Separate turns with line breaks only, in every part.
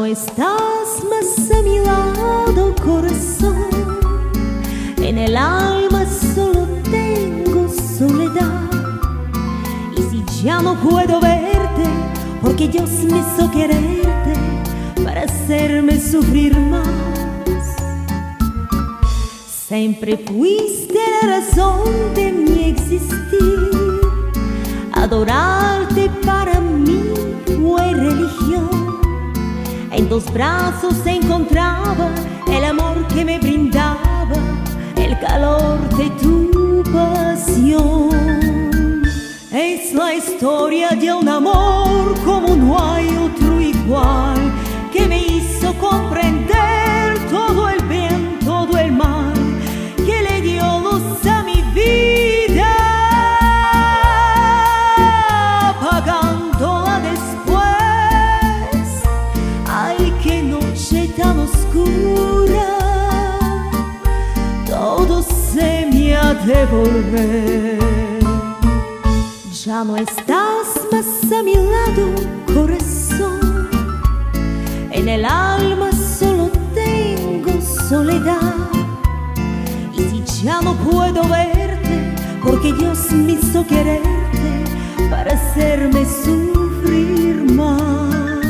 estás más a mi lado, corazón. En el alma solo tengo soledad. Y si ya no puedo verte, porque Dios me hizo quererte para hacerme sufrir más. Siempre fuiste la razón de mi existir. Adorarte para mí fue religión. En tus brazos se encontraba el amor que me brindaba el calor de tu pasión. Es la historia de un amor como no hay otro igual, que me hizo comprender todo el bien, todo el mal, que le dio luz a mi vida, apagándola después. Ay, qué noche tan oscura, todo se me ha de volver. Ya no estás más a mi lado, corazón. En el alma solo tengo soledad. Y si ya no puedo verte, porque Dios me hizo quererte para hacerme sufrir más.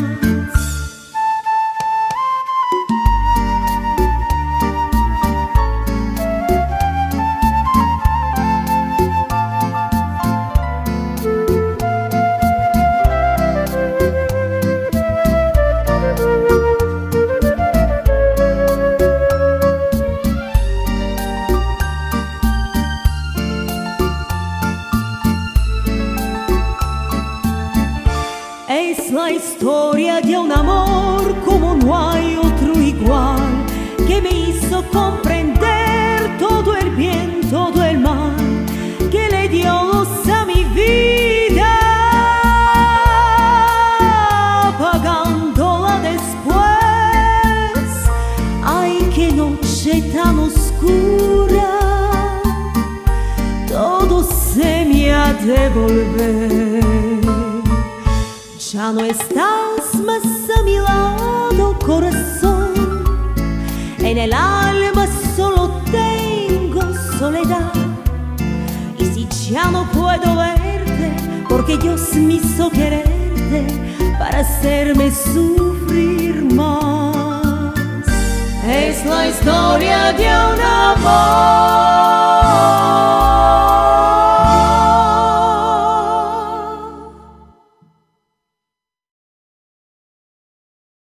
Es la historia de un amor como no hay otro igual, que me hizo comprender todo el bien, todo el mal, que le dio luz a mi vida, apagándola después. Ay, qué noche tan oscura, todo se me ha de volver. Ya no estás más a mi lado, corazón. En el alma solo tengo soledad. Y si ya no puedo verte, porque Dios me hizo quererte para hacerme sufrir más. Es la historia de un amor